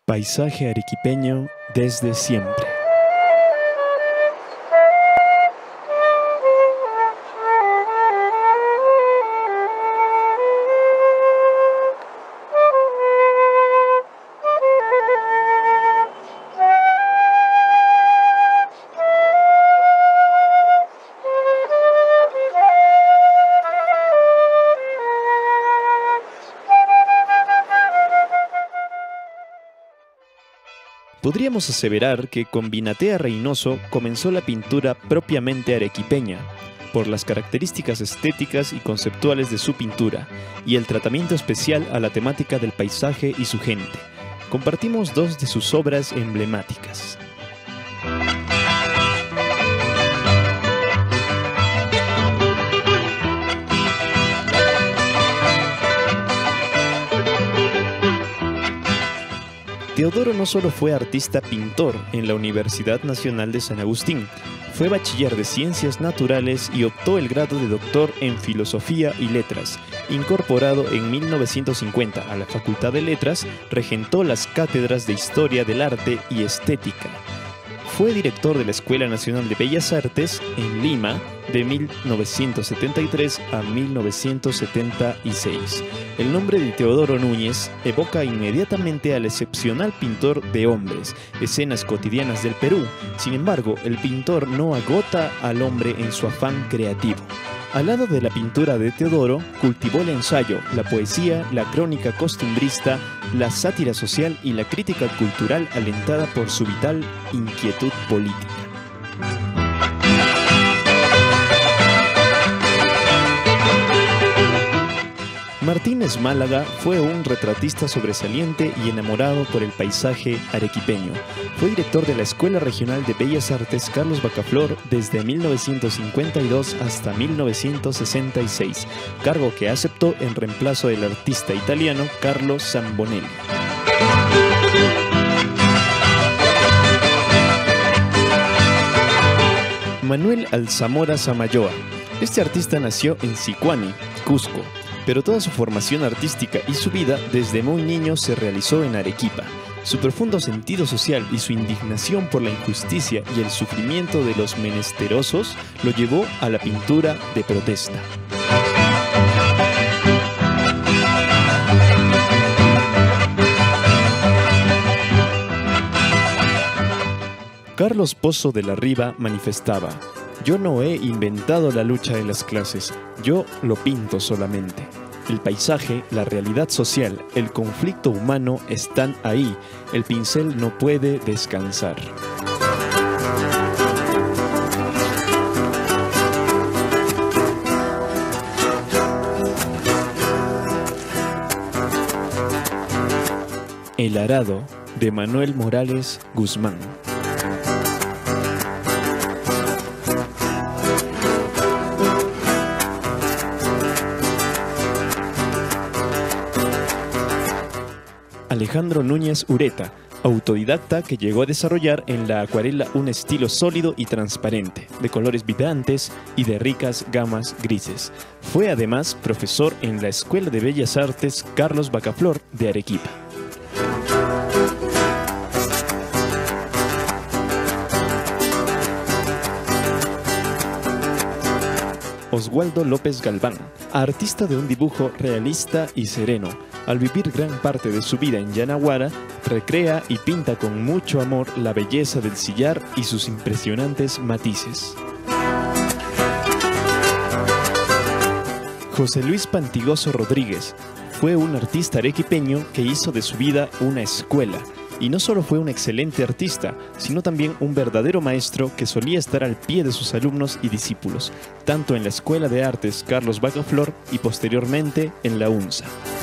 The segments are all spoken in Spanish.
Paisaje arequipeño desde siempre. Podríamos aseverar que con Vinatea Reynoso comenzó la pintura propiamente arequipeña, por las características estéticas y conceptuales de su pintura, y el tratamiento especial a la temática del paisaje y su gente. Compartimos dos de sus obras emblemáticas. Teodoro no solo fue artista pintor en la Universidad Nacional de San Agustín, fue bachiller de Ciencias Naturales y obtuvo el grado de doctor en Filosofía y Letras. Incorporado en 1950 a la Facultad de Letras, regentó las cátedras de Historia del Arte y Estética. Fue director de la Escuela Nacional de Bellas Artes en Lima de 1973 a 1976. El nombre de Teodoro Núñez evoca inmediatamente al excepcional pintor de hombres, escenas cotidianas del Perú. Sin embargo, el pintor no agota al hombre en su afán creativo. Al lado de la pintura de Teodoro, cultivó el ensayo, la poesía, la crónica costumbrista, la sátira social y la crítica cultural alentada por su vital inquietud política. Martínez Málaga fue un retratista sobresaliente y enamorado por el paisaje arequipeño. Fue director de la Escuela Regional de Bellas Artes Carlos Bacaflor desde 1952 hasta 1966, cargo que aceptó en reemplazo del artista italiano Carlo Zambonelli. Manuel Alzamora Samayoa. Este artista nació en Sicuani, Cusco, pero toda su formación artística y su vida desde muy niño se realizó en Arequipa. Su profundo sentido social y su indignación por la injusticia y el sufrimiento de los menesterosos lo llevó a la pintura de protesta. Carlos Pozo de la Riva manifestaba: "Yo no he inventado la lucha de las clases, yo lo pinto solamente. El paisaje, la realidad social, el conflicto humano están ahí, el pincel no puede descansar". El arado, de Manuel Morales Guzmán. Alejandro Núñez Ureta, autodidacta que llegó a desarrollar en la acuarela un estilo sólido y transparente, de colores vibrantes y de ricas gamas grises. Fue además profesor en la Escuela de Bellas Artes Carlos Bacaflor de Arequipa. Oswaldo López Galván, artista de un dibujo realista y sereno. Al vivir gran parte de su vida en Yanaguara, recrea y pinta con mucho amor la belleza del sillar y sus impresionantes matices. José Luis Pantigoso Rodríguez fue un artista arequipeño que hizo de su vida una escuela. Y no solo fue un excelente artista, sino también un verdadero maestro que solía estar al pie de sus alumnos y discípulos, tanto en la Escuela de Artes Carlos Bacaflor y posteriormente en la UNSA.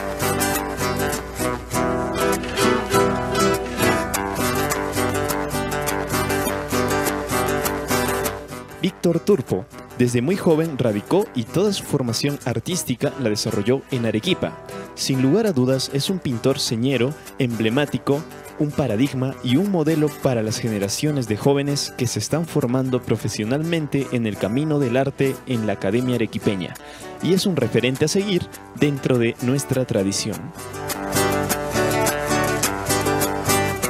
Víctor Turpo, desde muy joven radicó y toda su formación artística la desarrolló en Arequipa. Sin lugar a dudas es un pintor señero, emblemático, un paradigma y un modelo para las generaciones de jóvenes que se están formando profesionalmente en el camino del arte en la Academia Arequipeña, y es un referente a seguir dentro de nuestra tradición.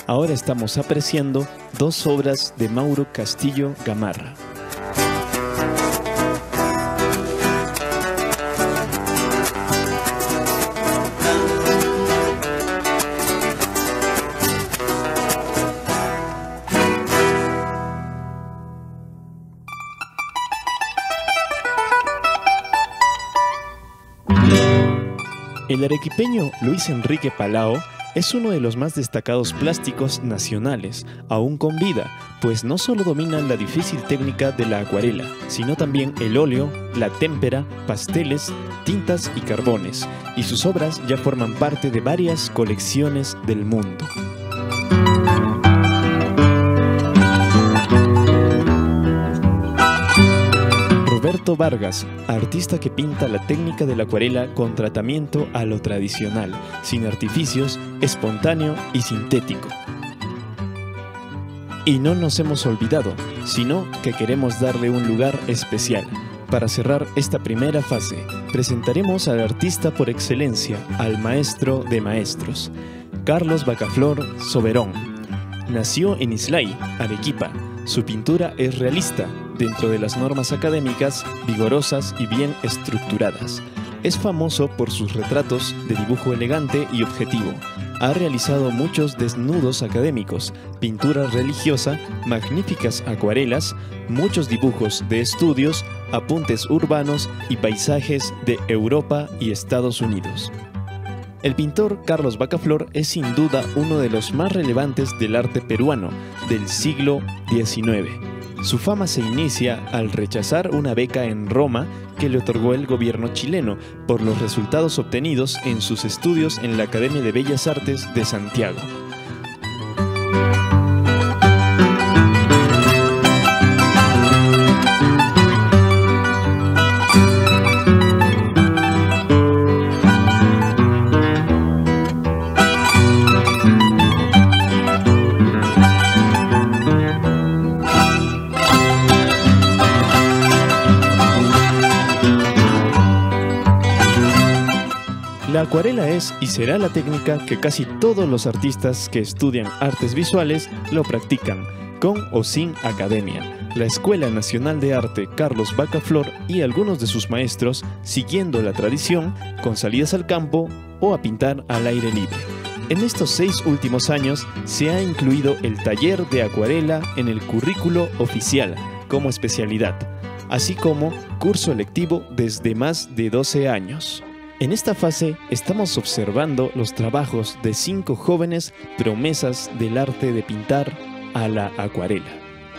Ahora estamos apreciando dos obras de Mauro Castillo Gamarra. El arequipeño Luis Enrique Palao es uno de los más destacados plásticos nacionales, aún con vida, pues no solo domina la difícil técnica de la acuarela, sino también el óleo, la témpera, pasteles, tintas y carbones, y sus obras ya forman parte de varias colecciones del mundo. Roberto Vargas, artista que pinta la técnica de la acuarela con tratamiento a lo tradicional, sin artificios, espontáneo y sintético. Y no nos hemos olvidado, sino que queremos darle un lugar especial. Para cerrar esta primera fase, presentaremos al artista por excelencia, al maestro de maestros, Carlos Bacaflor Soberón. Nació en Islay, Arequipa. Su pintura es realista, dentro de las normas académicas, vigorosas y bien estructuradas. Es famoso por sus retratos de dibujo elegante y objetivo. Ha realizado muchos desnudos académicos, pintura religiosa, magníficas acuarelas, muchos dibujos de estudios, apuntes urbanos y paisajes de Europa y Estados Unidos. El pintor Carlos Bacaflor es sin duda uno de los más relevantes del arte peruano del siglo XIX. Su fama se inicia al rechazar una beca en Roma que le otorgó el gobierno chileno por los resultados obtenidos en sus estudios en la Academia de Bellas Artes de Santiago. La acuarela es y será la técnica que casi todos los artistas que estudian artes visuales lo practican, con o sin academia. La Escuela Nacional de Arte Carlos Bacaflor y algunos de sus maestros, siguiendo la tradición, con salidas al campo o a pintar al aire libre. En estos 6 últimos años se ha incluido el taller de acuarela en el currículo oficial como especialidad, así como curso electivo desde más de 12 años. En esta fase estamos observando los trabajos de 5 jóvenes promesas del arte de pintar a la acuarela.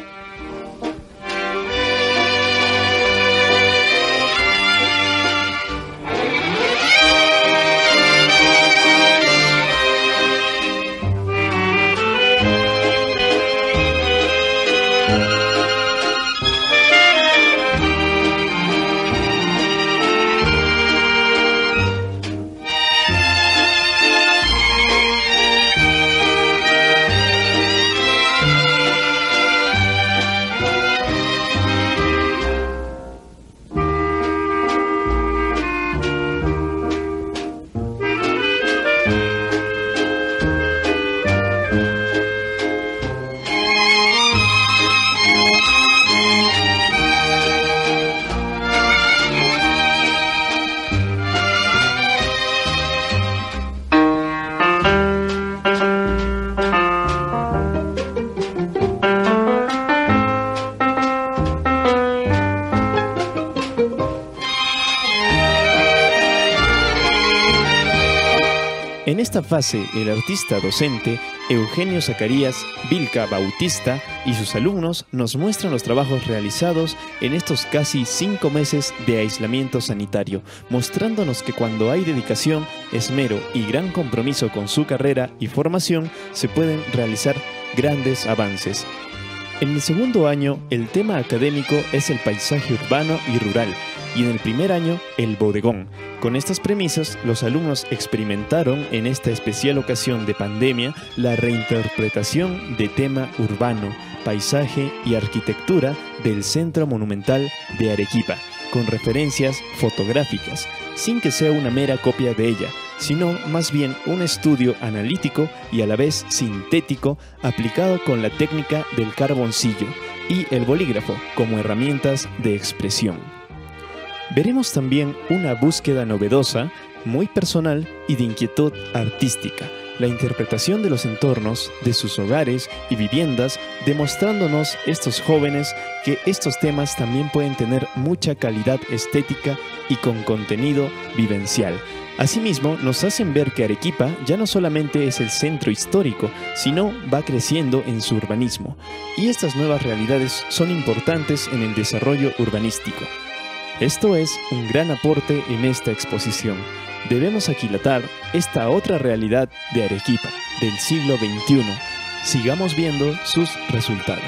En esta fase, el artista docente Eugenio Zacarías Vilca Bautista y sus alumnos nos muestran los trabajos realizados en estos casi 5 meses de aislamiento sanitario, mostrándonos que cuando hay dedicación, esmero y gran compromiso con su carrera y formación, se pueden realizar grandes avances. En el segundo año, el tema académico es el paisaje urbano y rural, y en el primer año, el bodegón. Con estas premisas, los alumnos experimentaron en esta especial ocasión de pandemia la reinterpretación de tema urbano, paisaje y arquitectura del Centro Monumental de Arequipa, con referencias fotográficas, sin que sea una mera copia de ella, sino más bien un estudio analítico y a la vez sintético aplicado con la técnica del carboncillo y el bolígrafo como herramientas de expresión. Veremos también una búsqueda novedosa, muy personal y de inquietud artística, la interpretación de los entornos, de sus hogares y viviendas, demostrándonos estos jóvenes que estos temas también pueden tener mucha calidad estética y con contenido vivencial. Asimismo, nos hacen ver que Arequipa ya no solamente es el centro histórico, sino va creciendo en su urbanismo. Y estas nuevas realidades son importantes en el desarrollo urbanístico. Esto es un gran aporte en esta exposición. Debemos aquilatar esta otra realidad de Arequipa del siglo XXI. Sigamos viendo sus resultados.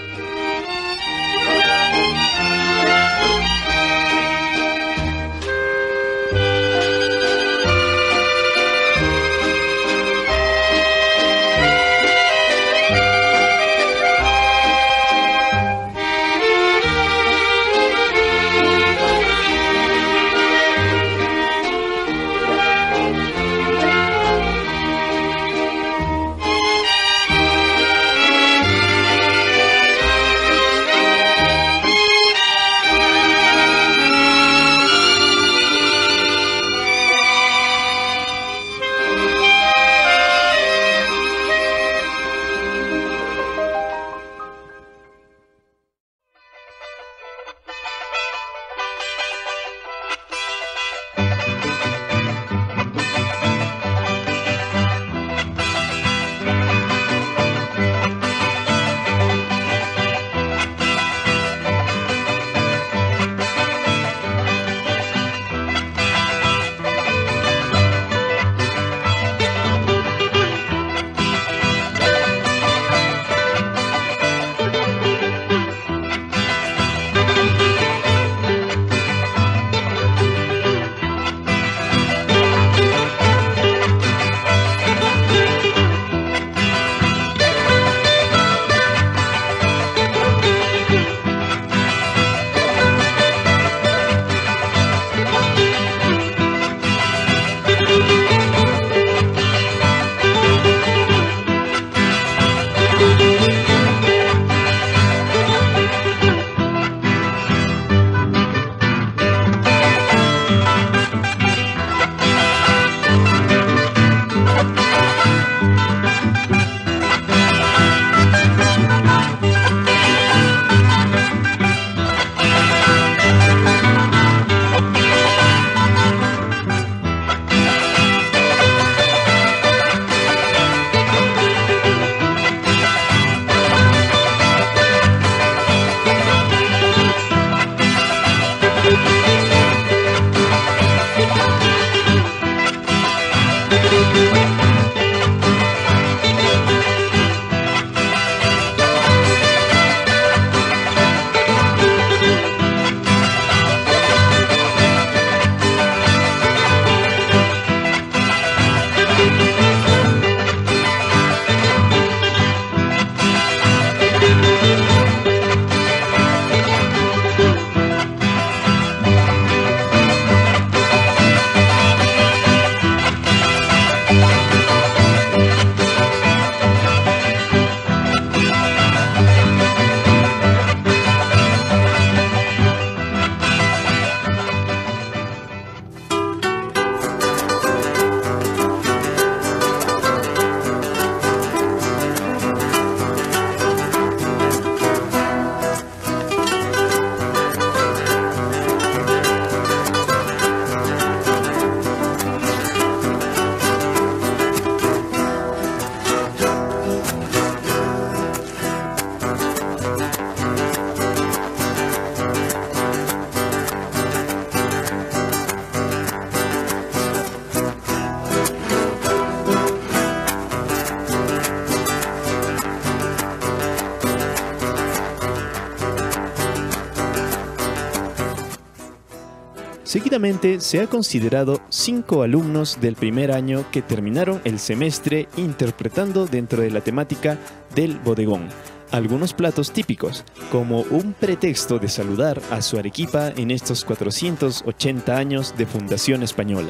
Seguidamente se ha considerado 5 alumnos del primer año que terminaron el semestre interpretando dentro de la temática del bodegón algunos platos típicos, como un pretexto de saludar a su Arequipa en estos 480 años de fundación española.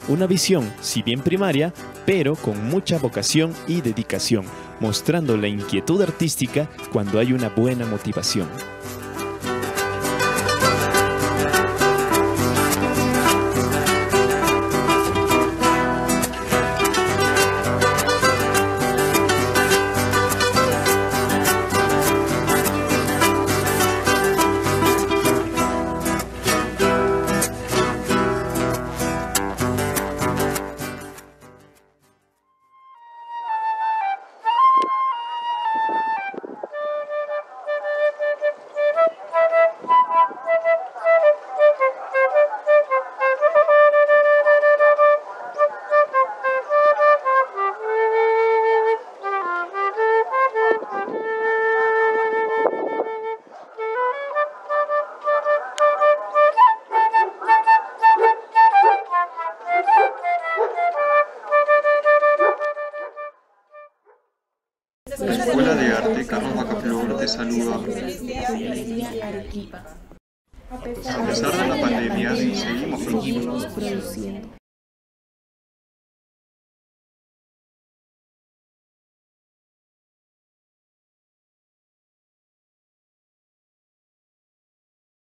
Una visión, si bien primaria, pero con mucha vocación y dedicación, mostrando la inquietud artística cuando hay una buena motivación. La Escuela de Arte Carlos Bacaflor te saluda. A pesar de la pandemia, seguimos produciendo.